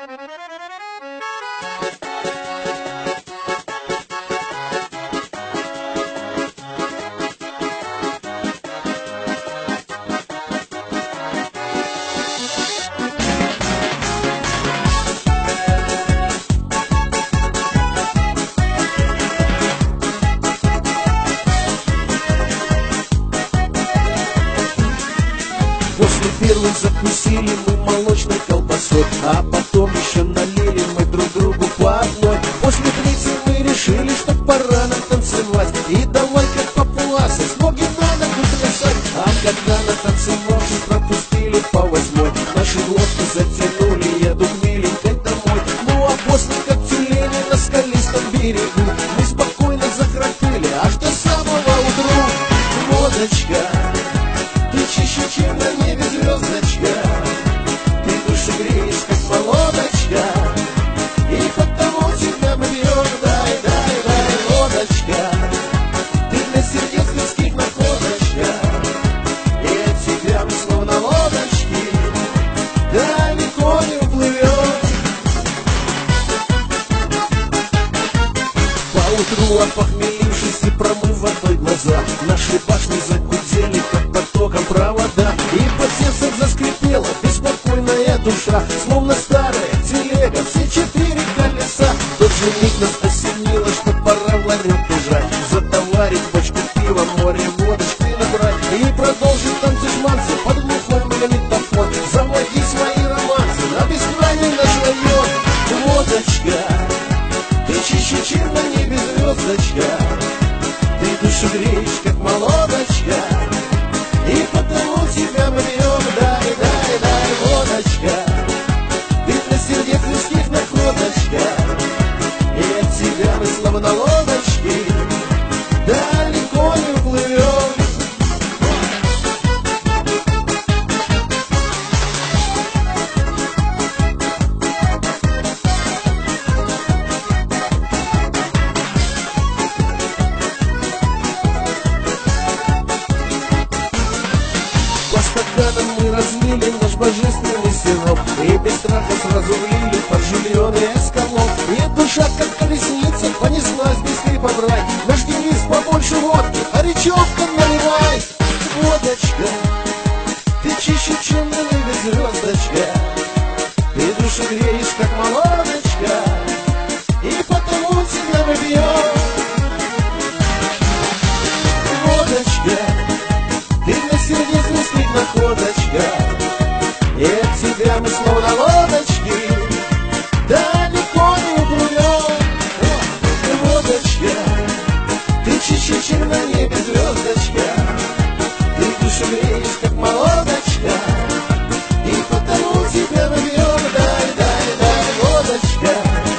После первой закусили мы молочной колбасой, а потом еще налили мы друг другу по одной. После третьей мы решили, что пора нам танцевать, и давай как папуасы с ноги на ногу плясать. А когда на танцы ночи пропустили по восьмой, наши глотки затянули, еду миленькой домой. Ну а после как тюлени на скалистом берегу мы спокойно захрапели аж до самого утра. Водочка, ты чище, чем на небе звездочка, ты душу греешь, как молодочка, и потому тебя мы бьем. Дай, дай, дай, водочка, ты для сердец людских находочка, и от тебя мы словно лодочки далеко не уплывем. Поутру, опохмелившись и промыв водой глаза, наши башни загудели, как потоком провода, и по сердцу заскрипела беспокойная душа, словно старая телега, все четыре колеса. В тот же миг нас осенило, что пора в ларек бежать, затоварить бочку пива, море водочки набрать и продолжить танцы жманцы под глухой магнитофон. Заводи свои романсы, на бескрайний наш район. Водочка, ты чище, чем на небе звездочка, ты душу греешь, как молодочка, и потому тебя мы бьем. Дай, дай, дай, водочка, ты для сердец людских находочка, и от тебя мы словно лодочки далеко не уплывем. По стаканам мы разлили наш божественный сироп, и без страха сразу влили под жильоный эскалоп. И душа, как колесница, понеслась быстрее по брать. Наш девиз: побольше водки, а речевка наливай. Водочка, ты чище, чем на небе звездочка, ты душу греешь, как молодочка, и потому тебя мы бьем. Водочка, ты для сердец людских находочка, и от тебя мы словно лодочки далеко не уплывем. Водочка, ты чище, чем на небе звездочка, ты душу греешь, как молодочка, и потому тебя мы бьем. Дай, дай, дай, водочка,